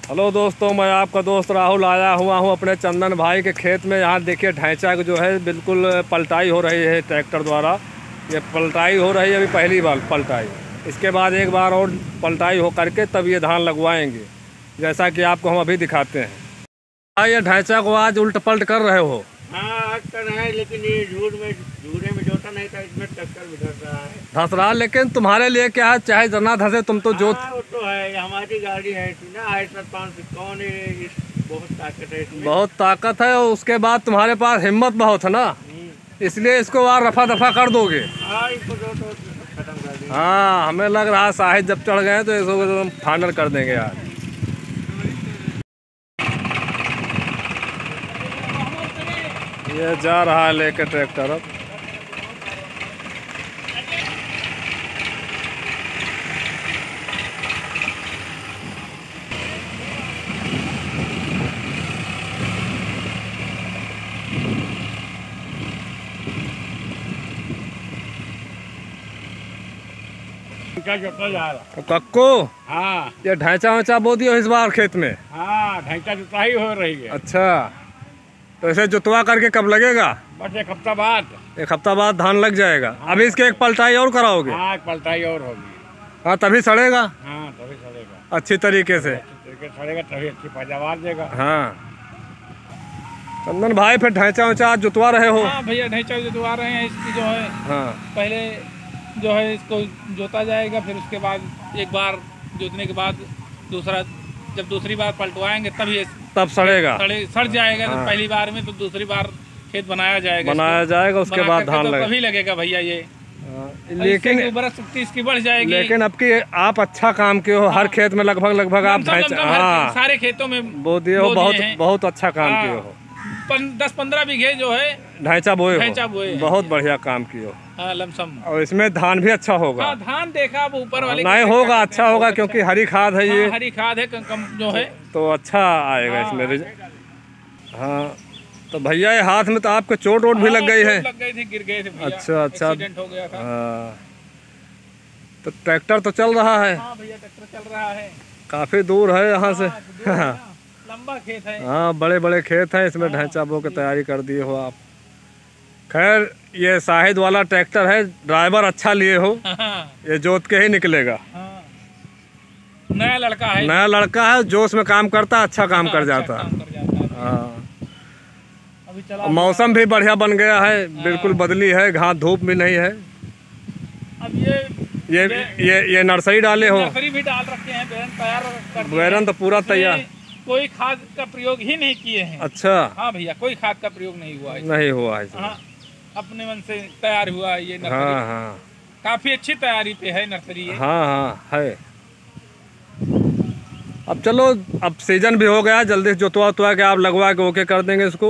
Hello दोस्तों, मैं आपका दोस्त राहुल आया हुआ हूँ अपने चंदन भाई के खेत में। यहाँ देखिए ढैंचा जो है बिल्कुल पलटाई हो रही है ट्रैक्टर द्वारा। ये पलटाई हो रही है अभी पहली बार पलटाई, इसके बाद एक बार और पलटाई हो करके तब ये धान लगवाएंगे, जैसा कि आपको हम अभी दिखाते हैं। हाँ, ये ढैंचा को आज उल्ट पलट कर रहे हो? हाँ, आज कर रहे हैं, लेकिन ये झूरे में जोता नहीं था, इसमें टक्कर भी धस रहा है। धस रहा, लेकिन तुम्हारे लिए क्या है, चाहे जना धसे तुम तो जोत। वो तो है, हमारी गाड़ी है ना, कौन है, बहुत ताकत है इसमें। बहुत ताकत है, और उसके बाद तुम्हारे पास हिम्मत बहुत है ना, इसलिए इसको और रफा दफा कर दोगे। हाँ, इसको तो खत्म कर देंगे। हाँ, हमें लग रहा है साहिद जब चढ़ गए तो इसको एकदम फाइनल कर देंगे यार। ये जा रहा है लेके ट्रैक्टर अब। जोता जा रहा। कक्को, हाँ, ये ढैंचा वैचा बो दियो इस बार खेत में? हाँ, ढैंचा जुताई हो रही है। अच्छा, तो इसे जुतवा करके कब लगेगा? बस एक हफ्ता बाद। एक हफ्ता बाद धान लग जाएगा। अभी इसके एक पलटाई और कराओगे? हाँ, एक पलटाई और होगी। हाँ, तभी सड़ेगा। हाँ, तभी सड़ेगा अच्छी तरीके से सड़ेगा, तभी अच्छी पैदावार देगा। हाँ चंदन भाई, फिर ढैंचा वैचा आज जुतवा रहे हो? हाँ भैया, ढैंचा जुतवा रहे हैं। इसकी जो है हाँ, पहले जो है इसको जोता जाएगा, फिर उसके बाद एक बार जोतने के बाद जब दूसरी बार पलटवाएंगे तब सड़ेगा, सड़ जाएगा। हाँ। तो पहली बार में तो दूसरी बार खेत बनाया जाएगा, उसके बाद धान तो लगेगा। तभी लगेगा भैया ये। लेकिन उर्वरक शक्ति इसकी बढ़ जाएगी। लेकिन अब की आप अच्छा काम किए हो। हर खेत में लगभग आप ढैंचा, हाँ, सारे खेतों में बो दिए हो। बहुत अच्छा काम किए हो। 10-15 बीघे जो है ढैंचा बोए हो। बहुत बढ़िया काम किए हो। हाँ, लमसम। और इसमें धान भी अच्छा होगा। हाँ, धान देखा अब ऊपर वाले नहीं होगा, अच्छा होगा, क्योंकि हरी खाद है ये। हरी खाद है, कम जो है तो अच्छा आएगा इसमें। हाँ, तो भैया ये हाथ में तो आपके चोट भी लग गई है? लग गई थी, गिर गए थे भैया। अच्छा, एक्सीडेंट हो गया था। तो ट्रैक्टर तो चल रहा है? हाँ भैया, ट्रैक्टर चल रहा है। काफी दूर है यहाँ से। लंबा खेत है। हाँ, बड़े बड़े खेत हैं, इसमें ढैंचा बो के तैयारी कर दिए हो आप। खैर, ये साहिद वाला ट्रैक्टर है, ड्राइवर अच्छा लिए हो। ये जोत के ही निकलेगा। नया लड़का है, जोश में काम करता, अच्छा काम कर जाता है। हाँ, मौसम भी बढ़िया बन गया है, बिल्कुल बदली है, घास धूप भी नहीं है। अब ये नर्सरी डाले हो? नर्सरी भी डाल रखे हैं, बैरन तैयार कर दिए हैं। बैरन तो पूरा तैयार। कोई खाद का प्रयोग ही नहीं किए हैं। अच्छा। हाँ भैया, कोई खाद का प्रयोग नहीं हुआ है। हाँ, अपने मन से तैयार हुआ है ये नर्सरी। हाँ, हाँ, काफी अच्छी तैयारी पे है नर्सरी। हाँ, है। अब चलो, अब सीजन भी हो गया, जल्दी से जोतवा के आप लगवा के ओके कर देंगे इसको।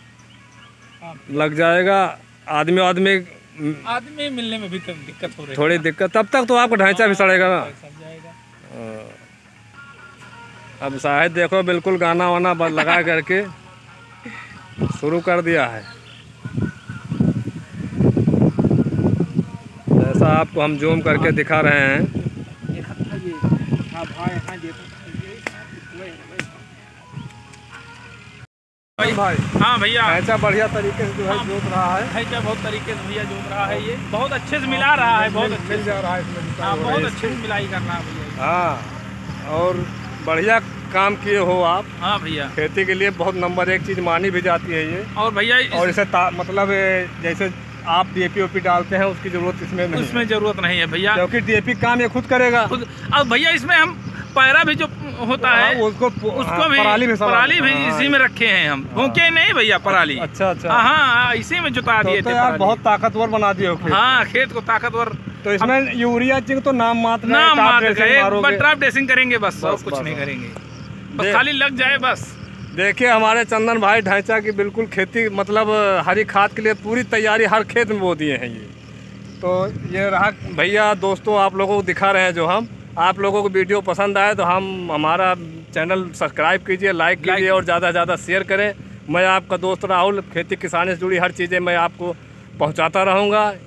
लग जाएगा। आदमी मिलने में भी तो दिक्कत हो रही है, थोड़ी दिक्कत। तब तक तो आपका ढांचा भी सड़ेगा ना। अब शायद देखो, बिल्कुल गाना वाना लगा करके शुरू कर दिया है। जैसा आपको हम जूम करके दिखा रहे हैं। भाई, हाँ भैया, ढैंचा बढ़िया तरीके से जो है जोत रहा है। ढैंचा बहुत तरीके से भैया जोत रहा है। ये बहुत अच्छे से मिला रहा है, बहुत अच्छे मिल जा रहा है इसमें। हाँ, बहुत अच्छे से मिलाई कर रहा है भैया। हाँ, और बढ़िया काम किए हो आप। हाँ भैया, खेती के लिए बहुत नंबर 1 चीज मानी भी जाती है ये। और भैया और इसे मतलब जैसे आप डीएपी ओपी डालते हैं, उसकी जरूरत इसमें नहीं। उसमें जरूरत नहीं है भैया, क्योंकि डीएपी काम ये खुद करेगा। अब भैया इसमें हम पैरा भी जो होता है उसको भी पराली भी इसी में रखे हैं हम। भूखे नहीं भैया, पराली। अच्छा। हाँ, इसी में जुता दिए थे। यार बहुत ताकतवर बना दिए हो। हाँ, खेत को ताकतवर। तो इसमें यूरिया जिंक तो नाम मात्र ड्राफ्ट ड्रेसिंग करेंगे बस, और कुछ नहीं करेंगे, बस खाली लग जाए बस। देखिए हमारे चंदन भाई ढैंचा की बिल्कुल खेती, मतलब हरी खाद के लिए पूरी तैयारी हर खेत में बो दिए हैं ये। तो ये रहा भैया। दोस्तों, आप लोगों को दिखा रहे हैं जो हम। आप लोगों को वीडियो पसंद आए तो हमारा चैनल सब्सक्राइब कीजिए, लाइक कीजिए और ज़्यादा से ज़्यादा शेयर करें। मैं आपका दोस्त राहुल खेती किसानी से जुड़ी हर चीज़ें मैं आपको पहुंचाता रहूँगा।